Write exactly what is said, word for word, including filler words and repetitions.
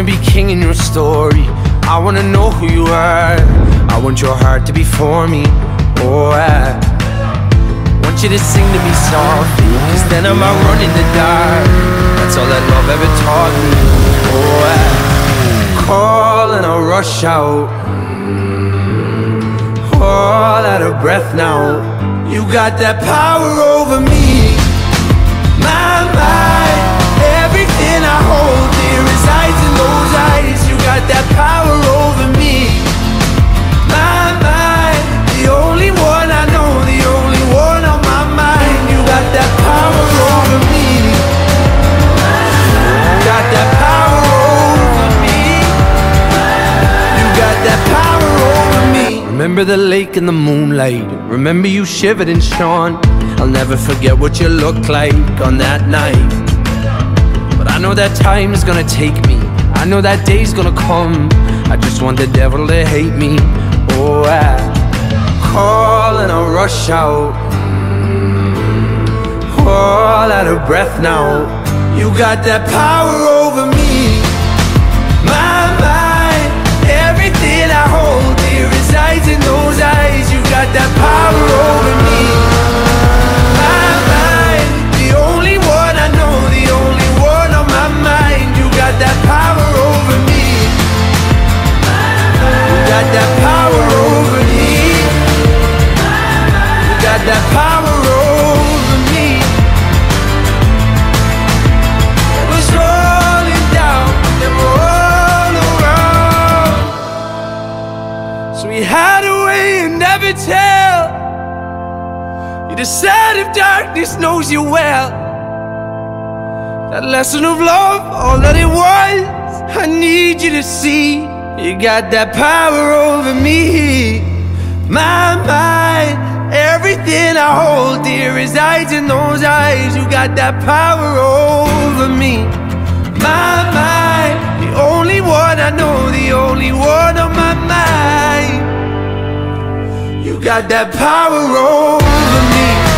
wanna be king in your story. I wanna know who you are. I want your heart to be for me. Oh, I want you to sing to me softly, cause then I might run in the dark. That's all that love ever taught me. Oh, I call and I rush out, all out of breath now. You got that power over me. My mind, everything I hold dear resides in those eyes. You got that power over me. My mind, the only one I know, the only one on my mind. You got that power over me. You got that power over me. You got that power over me. Remember the lake in the moonlight. Remember you shivered and shone. I'll never forget what you looked like on that night. But I know that time is gonna take me. I know that day's gonna come. I just want the devil to hate me. Oh, I call and I rush out, all out of breath now. You got that power over me. My mind, everything I hold dear resides in those eyes. You got that power over me. My mind, the only one I know, the only one on my mind. You got that power over me. You got that power over me. You got that power over me. It was rolling down and all around, so we hide away and never tell. You decided darkness knows you well. That lesson of love, all that it was, I need you to see. You got that power over me. My mind, everything I hold dear resides in those eyes. You got that power over me. My mind, the only one I know, the only one on my mind. You got that power over me.